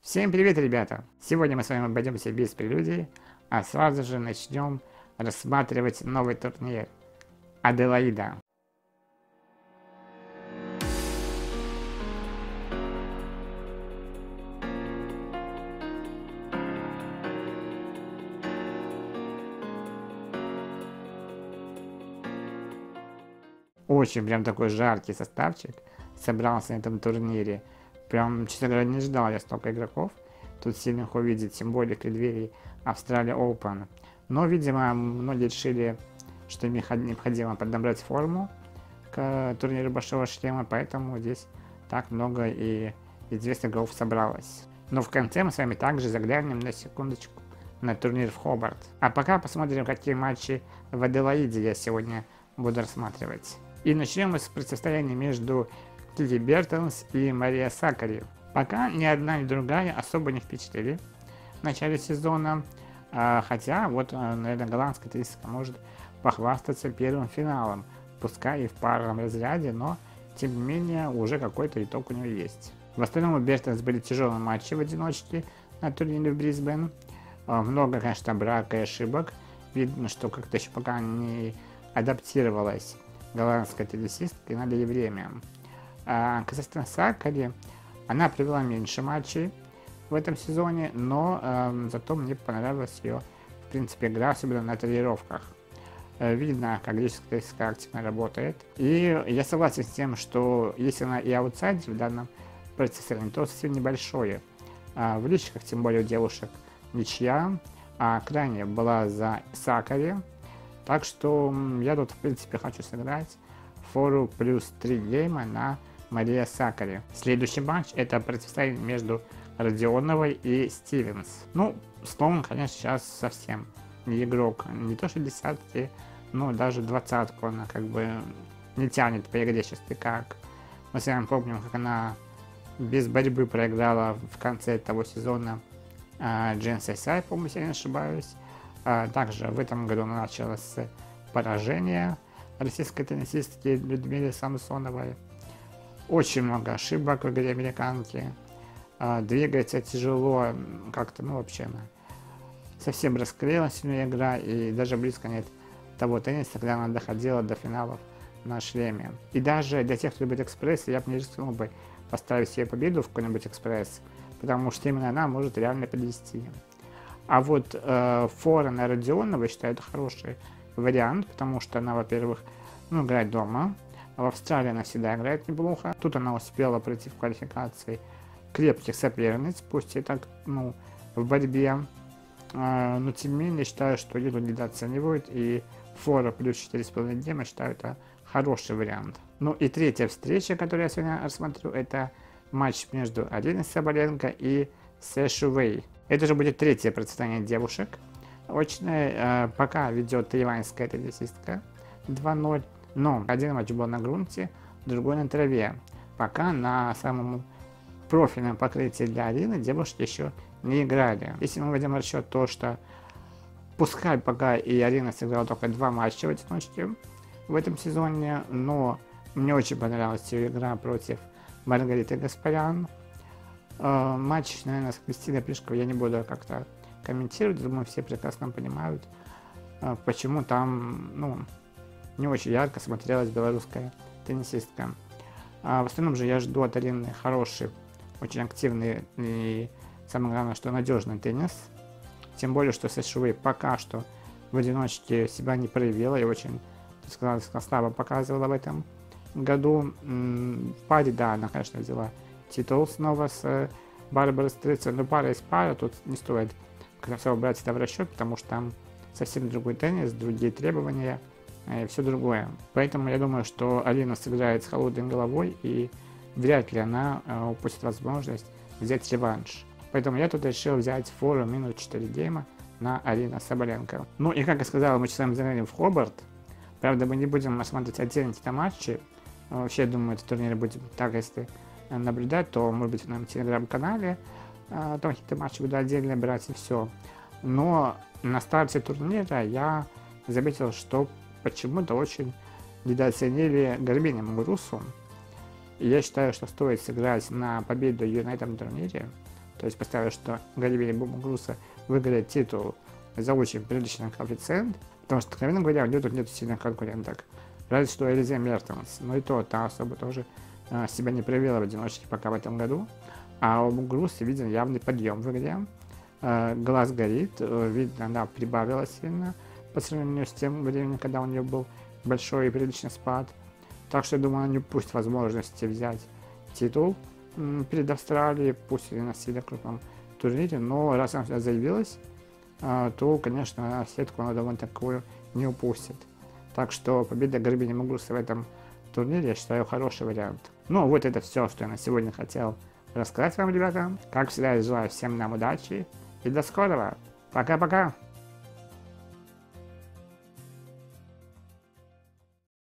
Всем привет, ребята! Сегодня мы с вами обойдемся без прелюдии, а сразу же начнем рассматривать новый турнир Аделаида. Очень прям такой жаркий составчик собрался на этом турнире. Прям, честно говоря, не ждал я столько игроков тут сильных увидеть, тем более в преддверии Австралия Open. Но, видимо, многие решили, что им необходимо подобрать форму к турниру Большого Шлема, поэтому здесь так много и известных игроков собралось. Но в конце мы с вами также заглянем на секундочку на турнир в Хобарт. А пока посмотрим, какие матчи в Аделаиде я сегодня буду рассматривать. И начнем мы с противостояния между Кити Бертонс и Мария Сакари. Пока ни одна, ни другая особо не впечатлили в начале сезона, хотя вот, наверное, голландская теннисистка может похвастаться первым финалом, пускай и в парном разряде, но тем не менее уже какой-то итог у нее есть. В остальном у Бертонс были тяжелые матчи в одиночке на турнире в Брисбен. Много, конечно, брака и ошибок. Видно, что как-то еще пока не адаптировалась голландская теннисистка, и надо ей время. Касательно Сакари, она провела меньше матчей в этом сезоне, но зато мне понравилась ее, в принципе, игра, особенно на тренировках. Видно, как греческая теннисистка активно работает. И я согласен с тем, что если она и аутсайдер в данном противостоянии, то совсем небольшое. В личиках, тем более у девушек, ничья, а крайне была за Сакари. Так что я тут, в принципе, хочу сыграть фору плюс 3 гейма на Мария Сакари. Следующий матч — это противостояние между Родионовой и Стивенс. Ну, Слоун, конечно, сейчас совсем не игрок, не то что десятки, но даже двадцатку она как бы не тянет по игре сейчас как. Мы с вами помним, как она без борьбы проиграла в конце того сезона Джен Сайсай, по-моему, если я не ошибаюсь. Также в этом году она начала с поражения российской теннисистки Людмилы Самсоновой. Очень много ошибок в игре американки. Двигается тяжело, как-то, ну, вообще, она совсем расклеилась у нее игра, и даже близко нет того тенниса, когда она доходила до финалов на шлеме. И даже для тех, кто любит экспресс, я бы не рискнул бы поставить себе победу в какой-нибудь экспресс, потому что именно она может реально подвести. А вот фора на Родионовой, считаю, это хороший вариант, потому что она, во-первых, ну, играет дома. В Австралии она всегда играет неплохо. Тут она успела пройти в квалификации крепких соперниц, пусть и так, ну, в борьбе. Но тем не менее, считаю, что ее недооценивают, и фора плюс 4,5 гейма, считаю, это хороший вариант. Ну и третья встреча, которую я сегодня рассмотрю, это матч между Ариной Сабаленко и Сэши Вэй. Это же будет третье противостояние девушек. Очное пока ведет тайваньская теннисистка 2-0, но один матч был на грунте, другой на траве. Пока на самом профильном покрытии для Арины девушки еще не играли. Если мы возьмем в расчет то, что пускай пока и Арина сыграла только 2 матча в одиночке в этом сезоне, но мне очень понравилась ее игра против Маргариты Гаспарян. Матч, наверное, с Кристиной Плишковой я не буду как-то комментировать, думаю, все прекрасно понимают, почему там, ну, не очень ярко смотрелась белорусская теннисистка. В остальном же я жду от Арины хороший, очень активный и, самое главное, что надежный теннис. Тем более, что Сэши Вэй пока что в одиночке себя не проявила и очень, так сказать, слабо показывала в этом году. В паре, да, она, конечно, взяла титул снова с Барбарой Стрицер, но пара из пары, тут не стоит как-то брать это в расчет, потому что там совсем другой теннис, другие требования и все другое. Поэтому я думаю, что Арина сыграет с холодной головой, и вряд ли она упустит возможность взять реванш. Поэтому я тут решил взять фору минус 4 гейма на Арина Сабаленко. Ну и, как я сказал, мы с вами заглянем в Хобарт. Правда, мы не будем осматривать отдельно какие-то матчи. Вообще, я думаю, этот турнир будет так, если наблюдать, то, может быть, на моем телеграм-канале там какие-то матчи буду отдельно брать и все. Но на старте турнира я заметил, что почему-то очень недооценили Гарбиня Мугурусу. И я считаю, что стоит сыграть на победу ее на этом турнире, То есть поставил, что Гарибиня Мугуруса выиграет титул за очень приличный коэффициент, потому что, откровенно говоря, у него тут нет сильных конкуренток. Разве что Элизе Мертенс, но и то та особо тоже себя не проявила в одиночке пока в этом году. А у Мугуруса виден явный подъем в игре. Глаз горит, видно, она прибавила сильно по сравнению с тем временем, когда у нее был большой и приличный спад. Так что, я думаю, она не упустит возможности взять титул перед Австралией, пусть и на сильно крупном турнире, но раз она сюда заявилась, то, конечно, сетку она довольно такую не упустит. Так что победа Гарибини Мугуруса в этом турнире, я считаю, хороший вариант. Ну, вот это все, что я на сегодня хотел рассказать вам, ребята. Как всегда, я желаю всем нам удачи и до скорого. Пока-пока.